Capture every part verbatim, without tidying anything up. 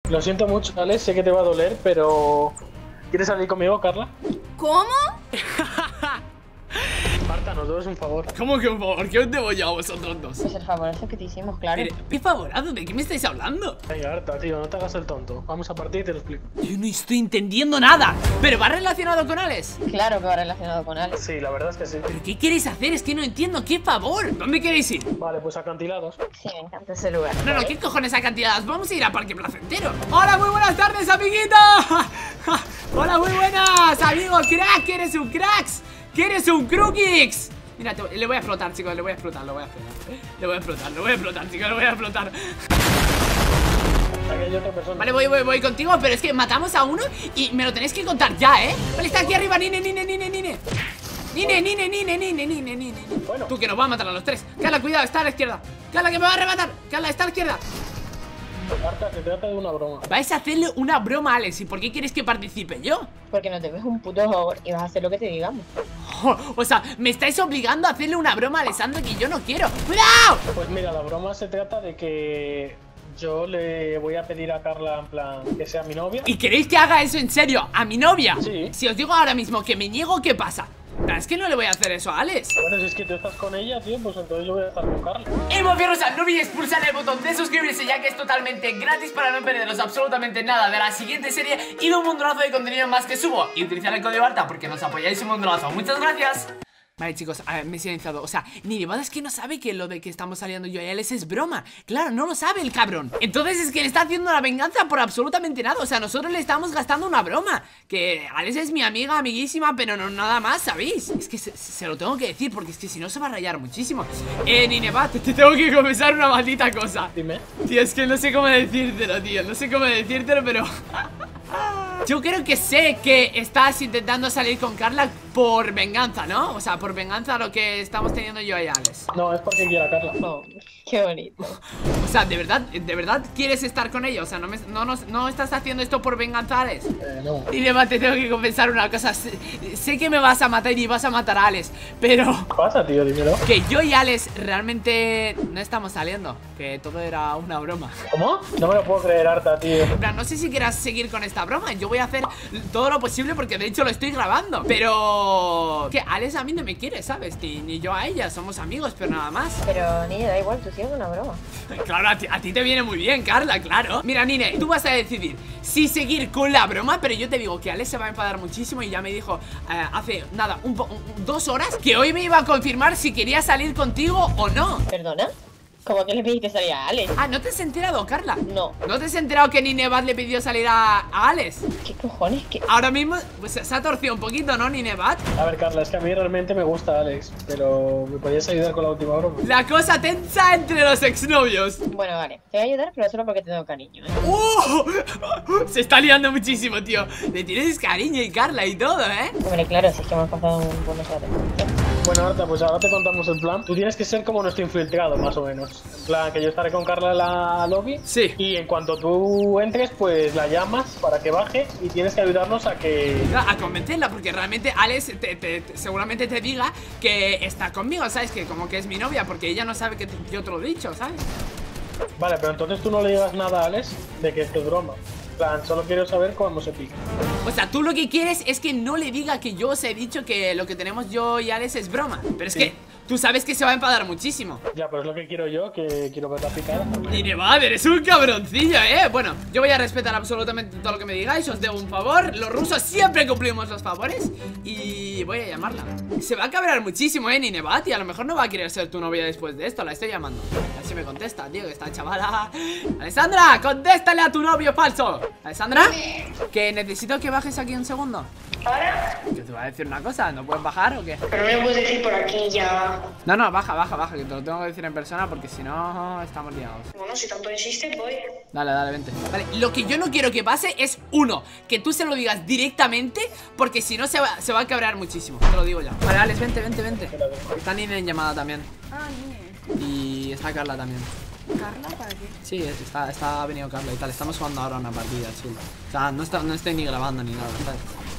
Lo siento mucho, Alex, sé que te va a doler, pero... ¿Quieres salir conmigo, Carla? ¿Cómo? Marta, nos debes un favor. ¿Cómo que un favor? ¿Qué os debo yo a vosotros dos? Pues el favorazo que te hicimos, claro. Pero, ¿qué favorado? ¿De qué me estáis hablando? Venga, Arta, tío, no te hagas el tonto. Vamos a partir y te lo explico. Yo no estoy entendiendo nada. ¿Pero va relacionado con Alex? Claro que va relacionado con Alex. Sí, la verdad es que sí. ¿Pero qué queréis hacer? Es que no entiendo. ¿Qué favor? ¿Dónde queréis ir? Vale, pues acantilados. Sí, me encanta ese lugar. No, no, ¿qué cojones acantiladas? Vamos a ir a Parque Placentero. Hola, muy buenas tardes, amiguita. Hola, muy buenas, amigo crack. ¿Quieres un cracks? ¿Quieres un crookix? Mira, te, le voy a explotar, chicos, le voy a explotar, lo voy a explotar. Le voy a explotar, lo voy a explotar, chicos, lo voy a explotar. Aquí hay otra persona. Vale, voy, voy, voy contigo, pero es que matamos a uno y me lo tenéis que contar ya, ¿eh? Vale, está aquí arriba, Nine, Nine, Nine, Nine. Nine, Nine, Nine, Nine, Nine, Nine. Bueno. Tú, que nos va a matar a los tres. Carla, cuidado, está a la izquierda. Carla, que me va a rematar. Carla, está a la izquierda. Arta, se trata de una broma. Vais a hacerle una broma a Alex. ¿Y por qué quieres que participe yo? Porque no te ves un puto favor y vas a hacer lo que te digamos. Oh, o sea, me estáis obligando a hacerle una broma a Alessandro que yo no quiero. ¡Cuidado! Pues mira, la broma se trata de que yo le voy a pedir a Carla, en plan, que sea mi novia. ¿Y queréis que haga eso en serio? ¿A mi novia? Sí. Si os digo ahora mismo que me niego, ¿qué pasa? No, es que no le voy a hacer eso a Alex. Bueno, si es que tú estás con ella, tío, pues entonces yo voy a estar con Carla. Y moveros al no olvidéis pulsar el botón de suscribirse, ya que es totalmente gratis para no perderos absolutamente nada de la siguiente serie y de un montonazo de contenido más que subo. Y utilizar el código ARTA porque nos apoyáis un montonazo. Muchas gracias. Vale, chicos, a ver, me he silenciado. O sea, ni de verdad es que no sabe que lo de que estamos saliendo yo y Alex es broma. Claro, no lo sabe el cabrón. Entonces es que le está haciendo la venganza por absolutamente nada. O sea, nosotros le estamos gastando una broma. Que Alex es mi amiga, amiguísima, pero no nada más, ¿sabéis? Es que se, se lo tengo que decir porque es que si no se va a rayar muchísimo. Eh, Ninebat, te tengo que confesar una maldita cosa. Dime. Tío, es que no sé cómo decírtelo, tío. No sé cómo decírtelo, pero... Yo creo que sé que estás intentando salir con Carla por venganza, ¿no? O sea, por venganza a lo que estamos teniendo yo y Alex. No, es porque quiera Carla. Oh, qué bonito. O sea, ¿de verdad, de verdad quieres estar con ella? O sea, ¿no, me, no, no, no estás haciendo esto por venganza, Alex? Eh, no. Y además te tengo que confesar una cosa. Sé, sé que me vas a matar y vas a matar a Alex, pero... ¿Qué pasa, tío? Dímelo. Que yo y Alex realmente no estamos saliendo. Que todo era una broma. ¿Cómo? No me lo puedo creer, Arta, tío. En plan, no sé si quieras seguir con esta broma. Yo voy a hacer todo lo posible porque de hecho lo estoy grabando. Pero... que Alex a mí no me quiere, ¿sabes? Ni, ni yo a ella, somos amigos, pero nada más. Pero niña, da igual, tú sigues una broma. Claro, a ti, a ti te viene muy bien, Carla, claro. Mira, Nine, tú vas a decidir si seguir con la broma, pero yo te digo que Alex se va a enfadar muchísimo. Y ya me dijo eh, hace, nada, un, un, dos horas que hoy me iba a confirmar si quería salir contigo o no. ¿Perdona? ¿Cómo que le pediste salir a Alex? Ah, ¿no te has enterado, Carla? No. ¿No te has enterado que Ninebat le pidió salir a, a Alex? ¿Qué cojones? ¿Qué? Ahora mismo, pues se ha torcido un poquito, ¿no, Ninebat? A ver, Carla, es que a mí realmente me gusta Alex, pero ¿me podías ayudar con la última broma? La cosa tensa entre los exnovios. Bueno, vale, te voy a ayudar, pero solo porque te tengo cariño, ¿eh? ¡Oh! Se está liando muchísimo, tío. Le tienes cariño y Carla y todo, ¿eh? Hombre, claro, si es que hemos pasado un buen rato. Bueno, Arta, pues ahora te contamos el plan. Tú tienes que ser como nuestro infiltrado, más o menos. En plan, que yo estaré con Carla en la lobby. Sí. Y en cuanto tú entres, pues la llamas para que baje y tienes que ayudarnos a que... A convencerla, porque realmente Alex te, te, te, seguramente te diga que está conmigo, ¿sabes? Que como que es mi novia, porque ella no sabe que te, yo te lo he dicho, ¿sabes? Vale, pero entonces tú no le digas nada a Alex de que esto es broma. En plan, solo quiero saber cómo se pica. O sea, tú lo que quieres es que no le diga que yo os he dicho que lo que tenemos yo y Alex es broma. Pero es Sí. que tú sabes que se va a enfadar muchísimo. Ya, pero es lo que quiero yo, que quiero ver la picada. Y Nevad, eres un cabroncillo, ¿eh? Bueno, yo voy a respetar absolutamente todo lo que me digáis. Os debo un favor. Los rusos siempre cumplimos los favores. Y voy a llamarla. Se va a cabrear muchísimo, ¿eh? Ninebat. Y a lo mejor no va a querer ser tu novia después de esto. La estoy llamando. A ver si me contesta, tío, que esta chavala. Alessandra, contéstale a tu novio falso. Alessandra, que necesito que bajes aquí un segundo. ¿Ahora? Que te voy a decir una cosa, ¿no puedes bajar o qué? Pero me lo puedes decir por aquí ya. No, no, baja, baja, baja, que te lo tengo que decir en persona porque si no estamos liados. Bueno, si tanto insistes, voy. Dale, dale, vente. Vale, lo que yo no quiero que pase es, uno, que tú se lo digas directamente, porque si no se va, se va a cabrear muchísimo. Te lo digo ya. Vale, Alex, vente, vente, vente. Está Nina en llamada también. Ah, niña. Y está Carla también. ¿Carla para qué? Sí, está, está ha venido Carla y tal. Estamos jugando ahora una partida, chill. O sea, no, está, no estoy ni grabando ni nada, ¿sabes?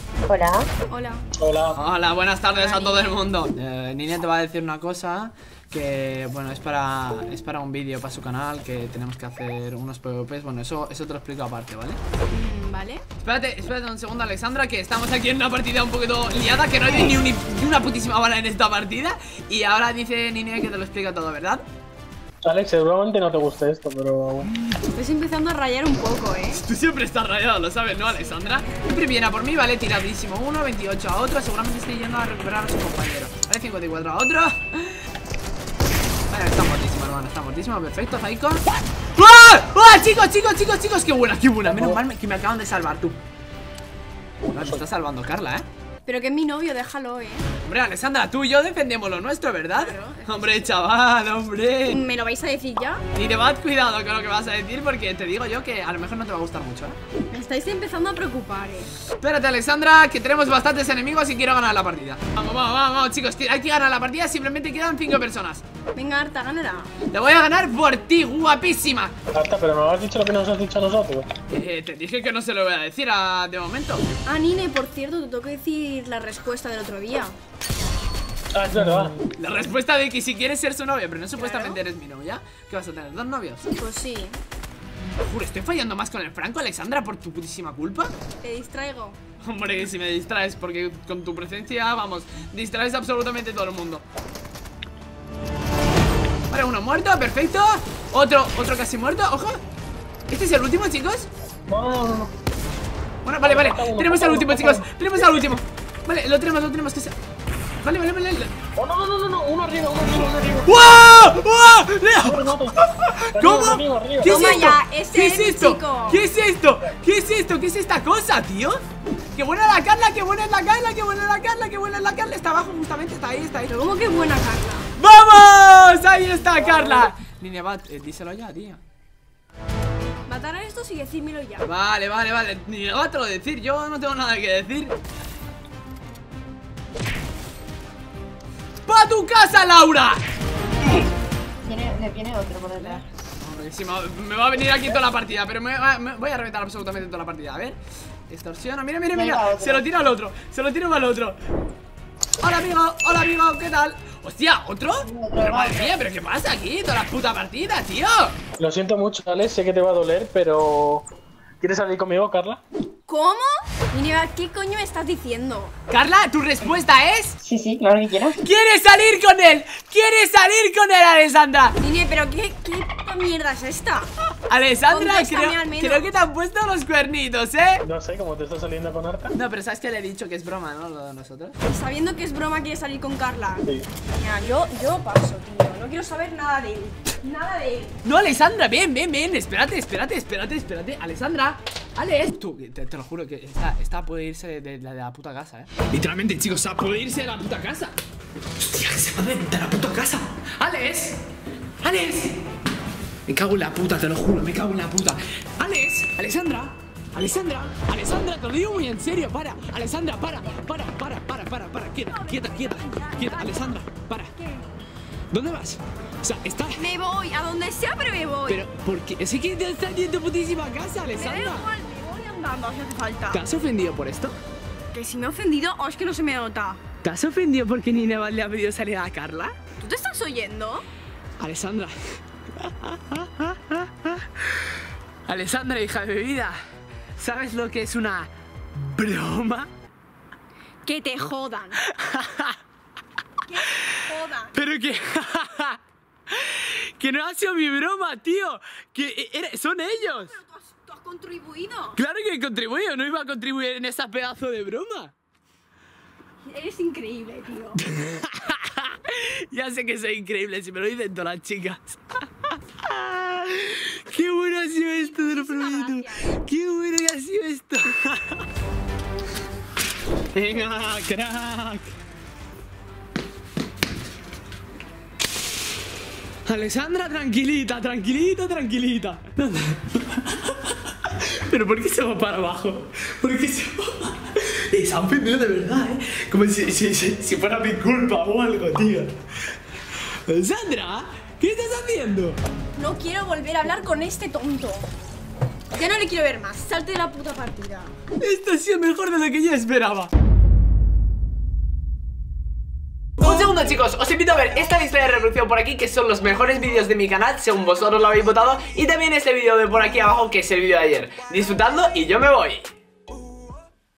Hola. Hola. Hola. Hola, buenas tardes a todo el mundo. eh, Niña te va a decir una cosa. Que bueno, es para es para un vídeo para su canal. Que tenemos que hacer unos P V Ps. Bueno, eso, eso te lo explico aparte, ¿vale? Mm, vale. Espérate, espérate un segundo, Alexandra. Que estamos aquí en una partida un poquito liada. Que no hay ni, un- ni una putísima bala en esta partida. Y ahora dice Niña que te lo explica todo, ¿verdad? Alex, seguramente no te guste esto, pero... Estás empezando a rayar un poco, ¿eh? Tú siempre estás rayado, lo sabes, ¿no, Alexandra? Siempre viene a por mí, vale, tiradísimo. Uno, veintiocho a otro. Seguramente estoy yendo a recuperar a su compañero. Vale, cincuenta y cuatro a otro. Vale, está mortísimo, hermano, está mortísimo. Perfecto, Zaiko. ¡Ah! ¡Ah! Chicos, chicos, chicos, chicos. Qué buena, qué buena. Menos mal que me acaban de salvar, tú. Me está salvando Carla, ¿eh? Pero que es mi novio, déjalo, ¿eh? Hombre, Alexandra, tú y yo defendemos lo nuestro, ¿verdad? Claro. Hombre, chaval, hombre. ¿Me lo vais a decir ya? Y te vas cuidado con lo que vas a decir, porque te digo yo que a lo mejor no te va a gustar mucho, ¿eh? Me estáis empezando a preocupar, ¿eh? Espérate, Alexandra, que tenemos bastantes enemigos y quiero ganar la partida. Vamos, vamos, vamos, vamos, chicos, que hay que ganar la partida. Simplemente quedan cinco personas. Venga, Arta, gánala. Te voy a ganar por ti, guapísima. Hasta, pero no has dicho lo que nos has dicho a nosotros. eh, Te dije que no se lo voy a decir a, de momento. Ah, Nine, por cierto, te tengo que decir la respuesta del otro día. Ah, es verdad. La respuesta de que si quieres ser su novia, pero no supuestamente eres mi novia. ¿Qué vas a tener? ¿Dos novios? Pues sí, Juro, estoy fallando más con el Franco, Alexandra, por tu putísima culpa. te distraigo. Hombre, que si me distraes, porque con tu presencia, vamos, distraes absolutamente todo el mundo. Vale, uno muerto, perfecto. Otro, otro casi muerto, ojo. ¿Este es el último, chicos? No, no, no, no. Bueno, vale, vale, Falta uno, tenemos falta al uno, último, falta chicos. uno. Tenemos al último. Vale, lo tenemos, lo tenemos que ser. Vale, vale, vale. Oh, no, no, no, no, no. Uno arriba, uno arriba, uno arriba. ¡Wow! ¡Wow! Uno, no, no. ¿Cómo? Arriba, arriba, ¿Qué es Toma esto? ya, ese ¿Qué es es mi esto? chico. ¿Qué es esto? ¿Qué es esto? ¿Qué es esta cosa, tío? ¡Qué buena la Carla! ¡Qué buena es la Carla! ¡Qué buena es la Carla! ¡Qué buena es la Carla! Está abajo justamente, está ahí, está ahí. Pero ¿cómo que buena, Carla? ¡Vamos! ¡Ahí está Carla! Niña, va, eh, díselo ya, tía. Matar a estos y decírmelo ya. Vale, vale, vale. Niña, va, te lo decir. Yo no tengo nada que decir. ¡Pa tu casa, Laura! Tiene, le viene otro por detrás. Hombre, sí, me me va a venir aquí toda la partida. Pero me, va- me voy a reventar absolutamente toda la partida. A ver. Extorsiona. Mira, mira, Venga, mira. otro. Se lo tira al otro. Se lo tira al otro. Hola, amigo. Hola, amigo. ¿Qué tal? Hostia, ¿otro? Pero madre mía, ¿pero qué pasa aquí? Toda la puta partida, tío. Lo siento mucho, Alex. Sé que te va a doler, pero... ¿Quieres salir conmigo, Carla? ¿Cómo? Nineva, ¿qué coño me estás diciendo? Carla, tu respuesta es... Sí, sí, claro que quieras. ¿Quieres salir con él? ¿Quieres salir con él, Alessandra? Nine, ¿pero qué, qué puta mierda es esta? Alessandra, Contéstame creo, al menos. creo que te han puesto los cuernitos, ¿eh? No sé, cómo te estás saliendo con Arta. No, pero ¿sabes que le he dicho que es broma, no? Lo de nosotros. Sabiendo que es broma, quiere salir con Carla. Sí. Mira, yo, yo paso, tío. No quiero saber nada de él. Nada de él. No, Alessandra, ven, ven, ven. Espérate, espérate, espérate, espérate. Alessandra, Alex. Tú, te, te lo juro que esta, esta puede irse de, de- de la puta casa, ¿eh? Literalmente, chicos, o sea, puede irse de la puta casa. Hostia, que se va de, de la puta casa. Alex, Alex. Me cago en la puta, te lo juro, me cago en la puta. Alex, Alessandra, Alessandra, Alessandra, te lo digo muy en serio, para. Alessandra, para, para, para, para, para, para. Quieta, quieta, quieta, quieta, Alessandra, para. ¿Dónde vas? O sea, está... Me voy, a donde sea, pero me voy. Pero, ¿por qué? Es que te estás yendo putísima casa, me da Alessandra. igual, me voy andando, si hace falta. ¿Te has ofendido por esto? Que si me he ofendido, o es que no se me nota. ¿Te has ofendido porque Nineva le ha pedido salir a Carla? ¿Tú te estás oyendo? Alessandra. Alessandra, hija de mi vida. ¿Sabes lo que es una broma? Que te jodan. Que te jodan. Pero que... que no ha sido mi broma, tío. Que era- son ellos. Tú has, tú has contribuido. Claro que he contribuido. No iba a contribuir en esa pedazo de broma. Eres increíble, tío. Ya sé que soy increíble, si me lo dicen todas las chicas. Qué bueno ha sido esto, te lo Muchísimas prometo. gracias. Qué bueno que ha sido esto. Venga, crack. Alessandra, tranquilita, tranquilita, tranquilita. Pero ¿por qué se va para abajo? ¿Por qué se va? Eh, se ha ofendido de verdad, ¿eh? Como si, si, si, si fuera mi culpa o algo, tío. Alessandra, ¿qué estás haciendo? No quiero volver a hablar con este tonto. Ya no le quiero ver más. Salte de la puta partida. Esto ha sido mejor de lo que yo esperaba. Un segundo, chicos, os invito a ver esta lista de reproducción por aquí, que son los mejores vídeos de mi canal según vosotros lo habéis votado, y también este vídeo de por aquí abajo, que es el vídeo de ayer. Disfrutando y yo me voy.